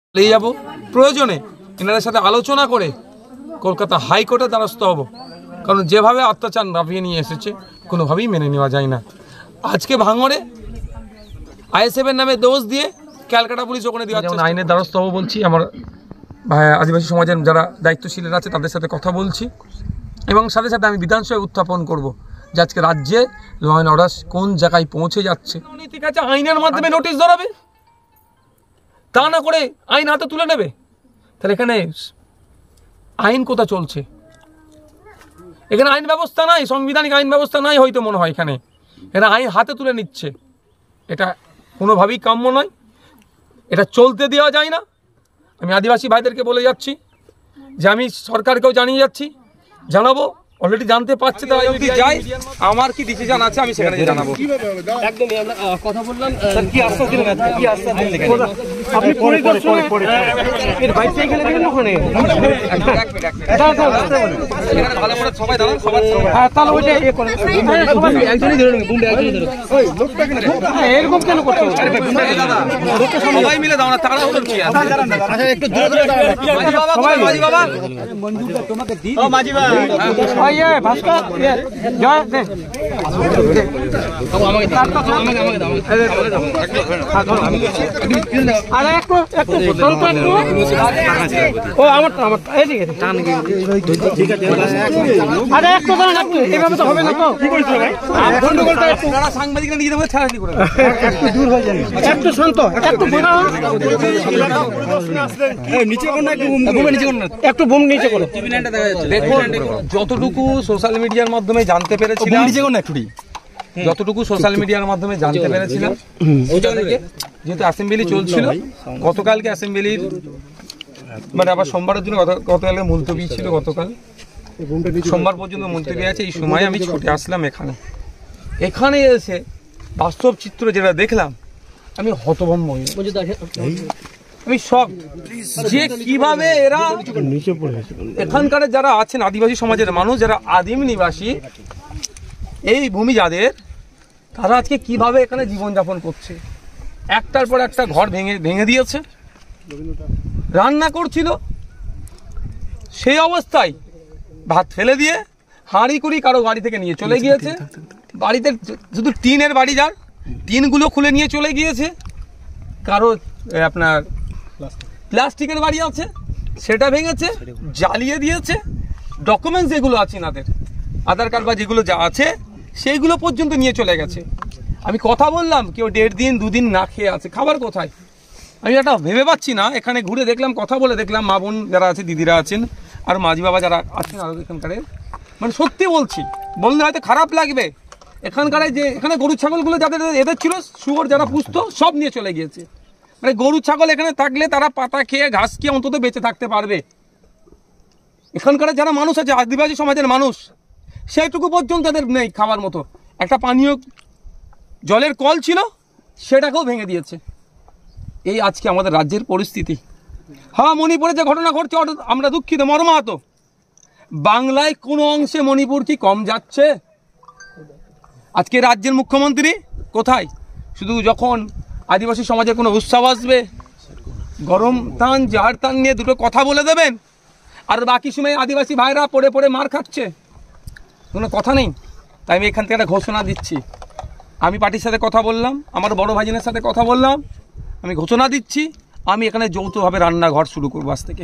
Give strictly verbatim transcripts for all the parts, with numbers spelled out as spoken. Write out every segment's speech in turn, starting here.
নিয়ে যাব প্রয়োজনে এনাদের সাথে আলোচনা করে কলকাতা হাইকোর্টের দ্বারস্থ হব, কারণ যেভাবে অত্যাচার নামিয়ে নিয়ে এসেছে কোনোভাবেই মেনে নেওয়া যায় না। আজকে ভাঙড়ে আইএসএফের নামে দোষ দিয়ে ক্যালকাটা পুলিশ ওখানে দেওয়া যেমন আইনের দ্বারস্থ হব বলছি, আমার আদিবাসী সমাজের যারা দায়িত্বশীলেরা আছে তাদের সাথে কথা বলছি এবং সাথে সাথে আমি বিধানসভায় উত্থাপন করব যে আজকে রাজ্যে ল অ্যান্ড অর্ডার কোন জায়গায় পৌঁছে যাচ্ছে। ঠিক আছে, আইনের মাধ্যমে নোটিশ ধরাবে, তা না করে আইন হাতে তুলে নেবে, তাহলে এখানে আইন কোথা চলছে? এখানে আইন ব্যবস্থা নাই, সাংবিধানিক আইন ব্যবস্থা নাই হয়তো মনে হয় এখানে, এখানে আইন হাতে তুলে নিচ্ছে। এটা কোনোভাবেই কাম্য নয়, এটা চলতে দেওয়া যায় না। আমি আদিবাসী ভাইদেরকে বলে যাচ্ছি যে আমি সরকারকেও জানিয়ে যাচ্ছি, জানাবো, অলরেডি জানতে পারছে, তাই যদি যাই আমার কি ডিসিশন আছে আমি সেখানে জানাবো। একদমই আমরা কথা বললাম, কি আশ্বাস দিলেন, কি আশ্বাস দিলেন আপনি পরিদর্শনে এর বাইরে এখানে গেলেন ওখানে ভালো করে সবাই দাঁড়ান, সবাই হ্যাঁ তাহলে ওইটা ইয়ে করেন, একজনই ধরে নেবেন, গুন্ডা একজনই ধরে। ওই লোকটা কেন এরকম কেন করতে হবে? সবাই মিলে দাঁড়ান, তারা হলো কি আছে? আচ্ছা একটু দূরে দূরে দাঁড়ান। মাঝি বাবা, মাঝি বাবা মঞ্জুরটা তোমাকে দিই। ও মাঝি বাবা, ভাই এ ভাস্কর এ জয় দে আমাকে দাও, আমাকে আমাকে দাও, আরে একটু একটু স্বল্প একটু, ও আমার আমার এই দিকে টান ঠিক আছে, আরে একটু দাঁড়ান, একটু এভাবে তো হবে না। তো কি বলছো ভাই? গন্ডগোলটা একটু সাংবাদিকরা নিজেদের মধ্যে ছাড়াছাড়ি করে একটু দূর হয়ে যান, একটু শান্ত, একটু বোঝা এই নিচে করুন, একটু বুম নিচে করুন, একটু বুম নিচে করুন। দেখুন, যতটুকু সোশ্যাল মিডিয়ার মাধ্যমে জানতে পেরেছিলাম, যতটুকু সোশ্যাল মিডিয়ার মাধ্যমে জানতে পেরেছিলাম, যেহেতু অ্যাসেম্বলি চলছিল, গতকালকে অ্যাসেম্বলির মানে আবার সোমবারের জন্য গতকালকে মুলতবি ছিল, গতকাল সোমবার পর্যন্ত মুলতবি আছে। এই সময় আমি ছুটে আসলাম এখানে, এখানে এসে বাস্তব চিত্র যেটা দেখলাম আমি হতভম্ব হয়ে, আমি শক যে কিভাবে এরা এখানকার যারা আছেন আদিবাসী সমাজের মানুষ, যারা আদিম নিবাসী, এই ভূমি যাদের, তারা আজকে কিভাবে এখানে জীবনযাপন করছে। একটার পর একটা ঘর ভেঙে ভেঙে দিয়েছে, রান্না করছিল সেই অবস্থায় ভাত ফেলে দিয়ে হাঁড়ি কুড়ি কারো বাড়ি থেকে নিয়ে চলে গিয়েছে। বাড়িতে শুধু টিনের বাড়ি, যার টিনগুলো খুলে নিয়ে চলে গিয়েছে। কারো আপনার প্লাস্টিকের বাড়ি আছে, সেটা ভেঙেছে, জ্বালিয়ে দিয়েছে। ডকুমেন্টস যেগুলো আছে এনাদের, আধার কার্ড বা যেগুলো যা আছে সেইগুলো পর্যন্ত নিয়ে চলে গেছে। আমি কথা বললাম, কেউ দেড় দিন দুদিন না খেয়ে আছে, খাবার কোথায় আমি এটা ভেবে পাচ্ছি না। এখানে ঘুরে দেখলাম, কথা বলে দেখলাম, মা বোন যারা আছে, দিদিরা আছেন, আর মাঝি বাবা যারা আছেন আরো এখানকার, মানে সত্যি বলছি, বললে হয়তো খারাপ লাগবে, এখানকার যে এখানে গরু ছাগলগুলো যাদের এদের ছিল, শুয়োর যারা পুষতো, সব নিয়ে চলে গিয়েছে। মানে গরু ছাগল এখানে থাকলে তারা পাতা খেয়ে ঘাস খেয়ে অন্তত বেঁচে থাকতে পারবে। এখানকার যারা মানুষ আছে, আদিবাসী সমাজের মানুষ, সেইটুকু পর্যন্ত তাদের নেই খাওয়ার মতো। একটা পানীয় জলের কল ছিল, সেটাকেও ভেঙে দিয়েছে। এই আজকে আমাদের রাজ্যের পরিস্থিতি। হ্যাঁ, মণিপুরে যে ঘটনা ঘটছে আমরা দুঃখিত, মর্মাহত। বাংলায় কোনো অংশে মণিপুর কি কম যাচ্ছে? আজকে রাজ্যের মুখ্যমন্ত্রী কোথায়? শুধু যখন আদিবাসী সমাজের কোনো উৎসব আসবে, গরম টান জাহার টান নিয়ে দুটো কথা বলে দেবেন, আর বাকি সময় আদিবাসী ভাইরা পড়ে পড়ে মার খাচ্ছে, কোনো কথা নেই। তাই আমি এখান থেকে একটা ঘোষণা দিচ্ছি, আমি পার্টির সাথে কথা বললাম, আমার বড় ভাইজনের সাথে কথা বললাম, আমি ঘোষণা দিচ্ছি আমি এখানে যৌথভাবে রান্নাঘর শুরু করবো আজ থেকে।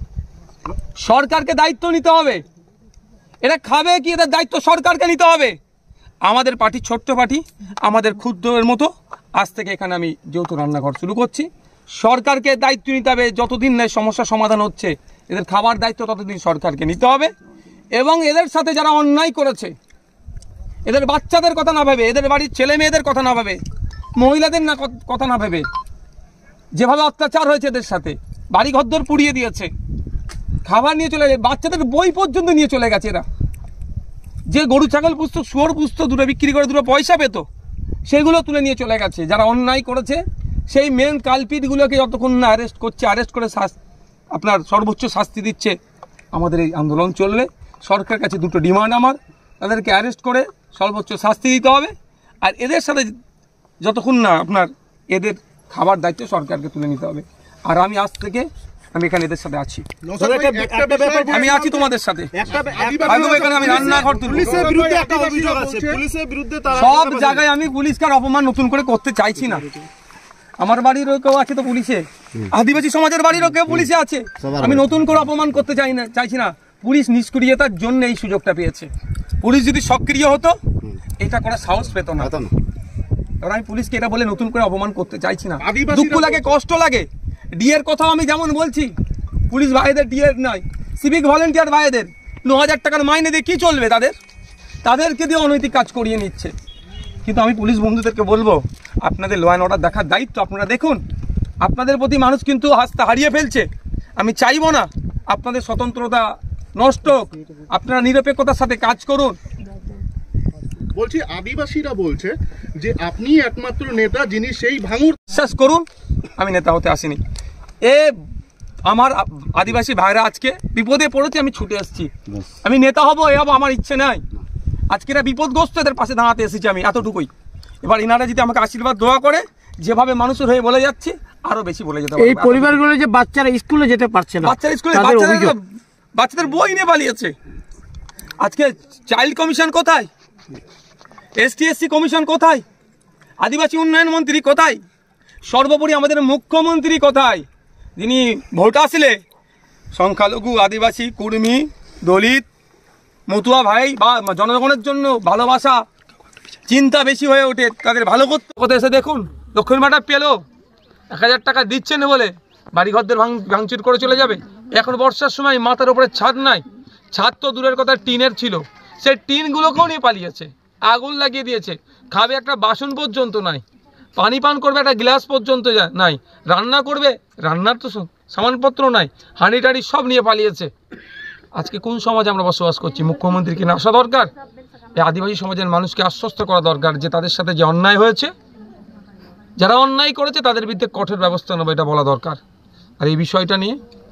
সরকারকে দায়িত্ব নিতে হবে, এরা খাবে কি, এদের দায়িত্ব সরকারকে নিতে হবে। আমাদের পার্টি ছোট্ট পার্টি, আমাদের ক্ষুদ্রের মতো আজ থেকে এখানে আমি যৌথ রান্নাঘর শুরু করছি। সরকারকে দায়িত্ব নিতে হবে, যতদিন না সমস্যা সমাধান হচ্ছে, এদের খাবার দায়িত্ব ততদিন সরকারকে নিতে হবে। এবং এদের সাথে যারা অন্যায় করেছে, এদের বাচ্চাদের কথা না ভেবে, এদের বাড়ির ছেলে মেয়েদের কথা না ভেবে, মহিলাদের না কথা না ভেবে, যেভাবে অত্যাচার হয়েছে এদের সাথে, বাড়ি ঘরদোর পুড়িয়ে দিয়েছে, খাবার নিয়ে চলে গেছে, বাচ্চাদের বই পর্যন্ত নিয়ে চলে গেছে। এরা যে গরু ছাগল পুষতো, শুয়োর পুষতো, দুটো বিক্রি করে দুটো পয়সা পেত, সেগুলো তুলে নিয়ে চলে গেছে। যারা অন্যায় করেছে সেই মেন কালপিটগুলোকে যতক্ষণ না অ্যারেস্ট করছে, অ্যারেস্ট করে আপনার সর্বোচ্চ শাস্তি দিচ্ছে, আমাদের এই আন্দোলন চলবে। সরকারের কাছে দুটো ডিমান্ড আমার, তাদেরকে অ্যারেস্ট করে সর্বোচ্চ শাস্তি দিতে হবে, আর এদের সাথে যতক্ষণ না আপনার এদের খাবার দায়িত্ব সরকারকে তুলে নিতে হবে। আর আমি আজ থেকে আমি এখানে এদের সাথে আছি, আমি আছি তোমাদের সাথে। আমি রান্নাঘর সব জায়গায় আমি পুলিশকে অপমান নতুন করে করতে চাইছি না। আমার বাড়িরও কেউ আছে তো পুলিশে, আদিবাসী সমাজের বাড়িরও কেউ পুলিশে আছে। আমি নতুন করে অপমান করতে চাই না চাইছি না। পুলিশ নিষ্ক্রিয়তার জন্য এই সুযোগটা পেয়েছে। পুলিশ যদি সক্রিয় হতো এটা করার সাহস পেত না। এবার আমি পুলিশকে এটা বলে নতুন করে অপমান করতে চাইছি না। দুঃখ লাগে, কষ্ট লাগে। ডিএর কথাও আমি যেমন বলছি, পুলিশ ভাইদের ডিএর নয়, সিভিক ভলেন্টিয়ার ভাইদের ন হাজার টাকার মাইনে দিয়ে কি চলবে তাদের? তাদেরকে দিয়ে অনৈতিক কাজ করিয়ে নিচ্ছে। কিন্তু আমি পুলিশ বন্ধুদেরকে বলবো, আপনাদের ল অ্যান্ড অর্ডার দেখার দায়িত্ব আপনারা দেখুন। আপনাদের প্রতি মানুষ কিন্তু আস্থা হারিয়ে ফেলছে। আমি চাইবো না আপনাদের স্বতন্ত্রতা নষ্ট হোক, আপনারা নিরপেক্ষতার সাথে কাজ করুন। বলছি আদিবাসীরা বলছে যে আপনি একমাত্র নেতা যিনি সেই ভাঙুর। বিশ্বাস করুন আমি নেতা হতে আসিনি। এ আমার আদিবাসী ভাইরা আজকে বিপদে পড়েছে, আমি ছুটে আসছি। আমি নেতা হব এ হবো আমার ইচ্ছে নাই। আজকে এরা বিপদগ্রস্ত, এদের পাশে দাঁড়াতে এসেছি আমি, এতটুকুই। এবার ইনারা যদি আমাকে আশীর্বাদ দোয়া করে, যেভাবে মানুষের হয়ে বলে যাচ্ছে আরো বেশি বলে যেতে পারবো। এই পরিবারগুলো যে বাচ্চারা স্কুলে যেতে পারছে না, বাচ্চারা স্কুলে বাচ্চাদের বই নিয়ে পালিয়েছে। আজকে চাইল্ড কমিশন কোথায়? এসটি এসসি কমিশন কোথায়? আদিবাসী উন্নয়ন মন্ত্রী কোথায়? সর্বোপরি আমাদের মুখ্যমন্ত্রী কোথায়, যিনি ভোট আসলে সংখ্যালঘু, আদিবাসী, কুর্মী, দলিত, মতুয়া ভাই বা জনগণের জন্য ভালোবাসা চিন্তা বেশি হয়ে ওঠে, তাদের ভালো করতে কথা এসে দেখুন। দক্ষিণ ভাটা পেলো এক হাজার টাকা দিচ্ছেন বলে বাড়িঘরদের ভাঙ ভাঙচুর করে চলে যাবে। এখন বর্ষার সময় মাথার উপরে ছাদ নাই, ছাদ তো দূরের কথা টিনের ছিল, সেই টিনগুলোকেও নিয়ে পালিয়েছে, আগুন লাগিয়ে দিয়েছে। খাবে একটা বাসন পর্যন্ত নাই, পানি পান করবে একটা গ্লাস পর্যন্ত নাই, রান্না করবে রান্নার তো সামানপত্র নাই, হাঁড়ি টাড়ি সব নিয়ে পালিয়েছে। আজকে কোন সমাজে আমরা বসবাস করছি? মুখ্যমন্ত্রীকে না আসা দরকার, এই আদিবাসী সমাজের মানুষকে আশ্বস্ত করা দরকার যে তাদের সাথে যে অন্যায় হয়েছে, যারা অন্যায় করেছে তাদের বিরুদ্ধে কঠোর ব্যবস্থা নেবে, এটা বলা দরকার। আর এই বিষয়টা নিয়ে